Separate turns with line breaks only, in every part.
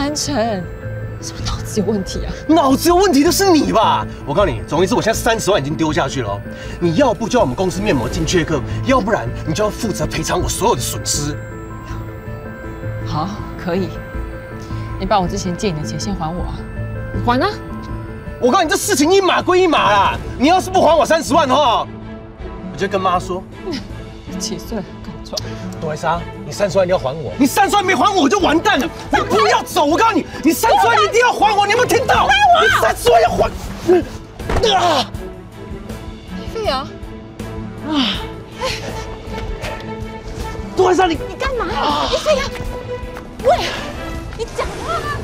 南城，是不是脑子有问题啊？
脑子有问题的是你吧？我告诉你，总而言之，我现在30万已经丢下去了哦。你要不就要我们公司面膜进缺课，要不然你就要负责赔偿我所有的损失。
好，可以。你把我之前借你的钱先还我啊！你还啊！
我告诉你，这事情一码归一码啦。你要是不还我30万哈，我就跟妈说。
几岁了，跟我装？
杜怀莎，你30万你要还我，你30万没还我，我就完蛋了。你不要走，我告诉你，你30万一定要还我，你有没有听到？你30万要还。啊！
李飞扬。啊！
杜怀莎，你
干嘛？李飞扬，喂，你讲话啊！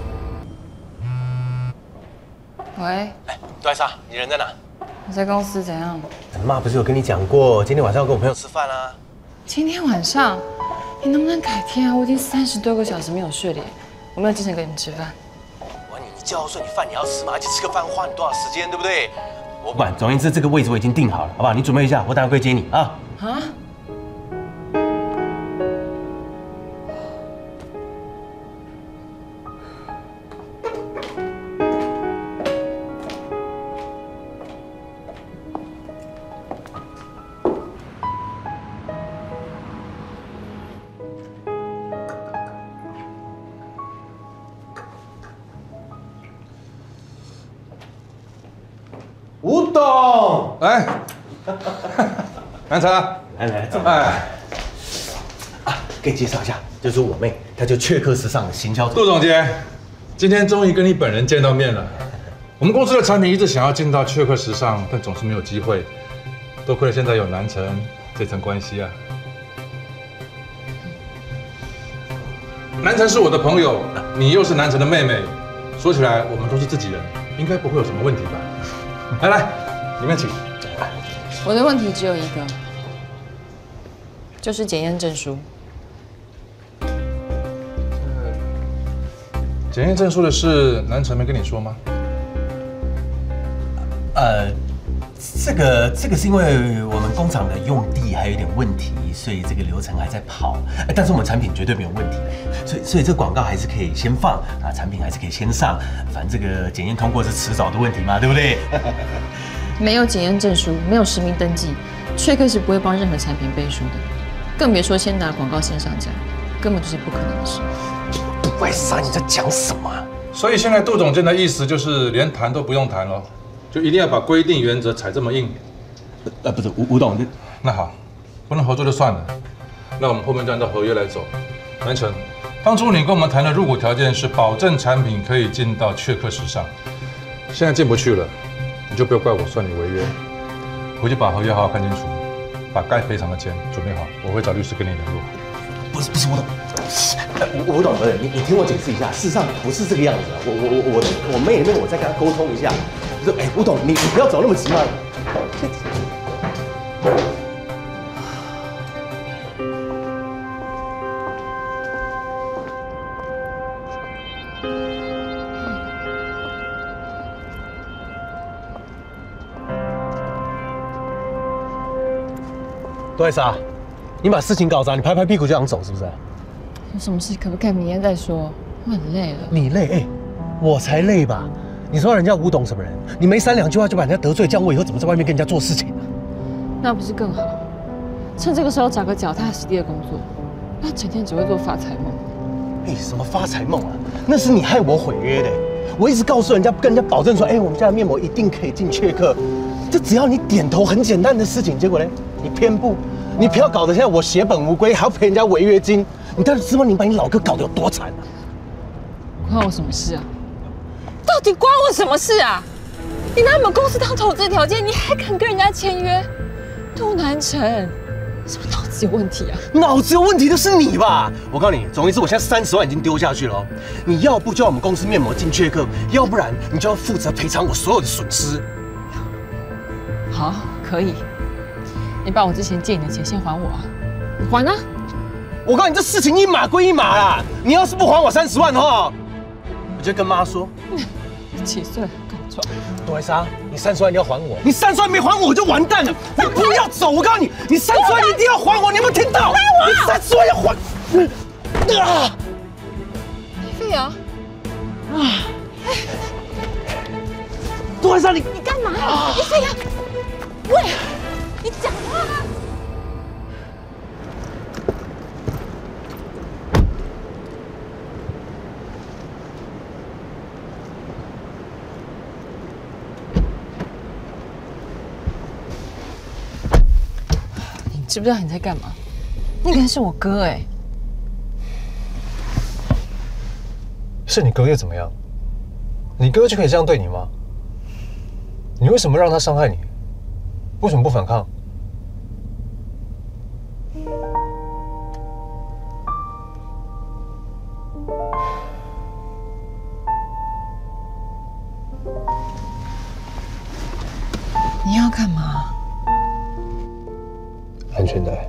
喂，
杜怀莎，你人在哪？
我在公司，怎样？
妈不是有跟你讲过，今天晚上要跟我朋友吃饭啊？
今天晚上，你能不能改天啊？我已经30多个小时没有睡了，我没有精神跟你们吃饭。
我你叫我说你饭你要吃嘛，而且吃个饭花你多少时间，对不对？我不管，总而言之，这个位置我已经定好了，好不好？你准备一下，我等下过去接你啊。
啊？
吴董，
来，南城，
来，这么
哎，
给你介绍一下，这是我妹，她就雀客时尚的行销
杜总监，今天终于跟你本人见到面了。我们公司的产品一直想要进到雀客时尚，但总是没有机会。多亏了现在有南城这层关系啊。南城是我的朋友，你又是南城的妹妹，说起来我们都是自己人，应该不会有什么问题吧？来，里面请。
我的问题只有一个，就是检验证书。
检验证书的事，南城没跟你说吗？
这个是因为我们工厂的用地还有点问题，所以这个流程还在跑。但是我们产品绝对没有问题，所以这个广告还是可以先放啊，产品还是可以先上。反正这个检验通过是迟早的问题嘛，对不对？
没有检验证书，没有实名登记，雀客是不会帮任何产品背书的，更别说先打广告先上架，根本就是不可能的事。
杜怀莎，你在讲什么？
所以现在杜总监的意思就是连谈都不用谈了，就一定要把规定原则踩这么硬。
不是吴董，
那好，不能合作就算了，那我们后面就按照合约来走。南城，当初你跟我们谈的入股条件是保证产品可以进到雀客时尚，现在进不去了，你就不要怪我算你违约。回去把合约好好看清楚，把该赔偿的钱准备好，我会找律师跟你联络。
不是吴董，吴董，你听我解释一下，事实上不是这个样子的。我妹那边我再跟她沟通一下。吴董，你不要走那么急嘛。杜怀莎，你把事情搞砸，你拍拍屁股就想走是不是？
有什么事可不可以明天再说？我很累了。
你累？我才累吧？你说人家吴董什么人？你没3-2句话就把人家得罪，这样我以后怎么在外面跟人家做事情啊？
那不是更好？趁这个时候找个脚踏实地的工作，不要整天只会做发财梦。
什么发财梦啊？那是你害我毁约的。我一直告诉人家，跟人家保证说，我们家的面膜一定可以进雀客，这只要你点头，很简单的事情。结果呢，你偏不，你偏要搞得现在我血本无归，还要赔人家违约金。你到底知道你把你老哥搞得有多惨啊？
关我什么事啊？到底关我什么事啊？你拿我们公司当投资条件，你还敢跟人家签约？杜南城，是不是脑子有问题啊？
脑子有问题的是你吧？我告诉你，总而言之，我现在30万已经丢下去了哦。你要不就要我们公司面膜进雀客，要不然你就要负责赔偿我所有的损失。
好，可以。你把我之前借你的钱先还我啊！你还啊！
我告诉你，这事情一码归一码啦。你要是不还我30万哈，我就跟妈说。
几岁了，跟我装？
杜怀莎，你30万你要还我，你30万没还我，我就完蛋了。你不要走，我告诉你，你30万一定要还我，你有没有听到？你30万要还。
李飞扬，
杜汉山，你
干嘛？你谁呀？喂，你讲话啊！你知不知道你在干嘛？那个人是我哥哎。
是你哥又怎么样？你哥就可以这样对你吗？你为什么让他伤害你？为什么不反抗？
你要干嘛？
安全带。